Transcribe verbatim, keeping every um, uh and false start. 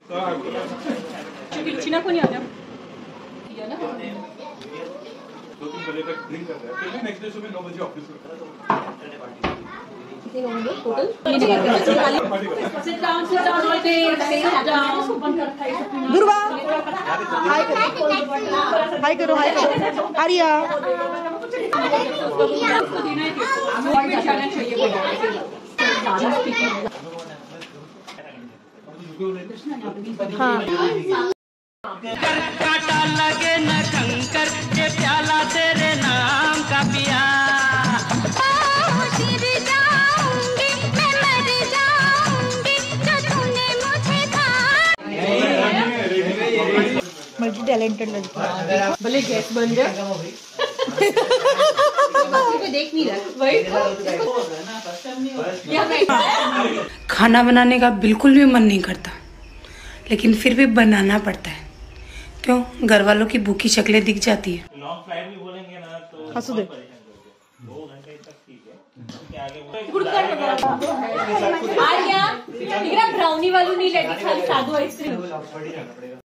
चीना को नहीं आ जाओ दो तीन बजे तक ड्रिंक करते हैं, फिर नेक्स्ट डे सुबह नौ बजे ऑफिस में कितने होंगे total? Sit down sit down और पे डाउन दुर्वा हाय करो हाय करो हाय करो आर्या हाँ काटा लगे न कंकर के प्याला तेरे नाम का पिया मल्टी टैलेंटेड लड़की भले गैस बन जाए देख नहीं रहा वही खाना बनाने का बिल्कुल भी मन नहीं करता, लेकिन फिर भी बनाना पड़ता है। क्यों? घर वालों की भूखी शक्लें दिख जाती है। लॉन्ग फ्लाइट भी बोलेंगे ना तो हंसू दे दो घंटे तक ठीक है, उसके आगे ब्राउनी वाली नहीं लेती, खाली सादू आइसक्रीम।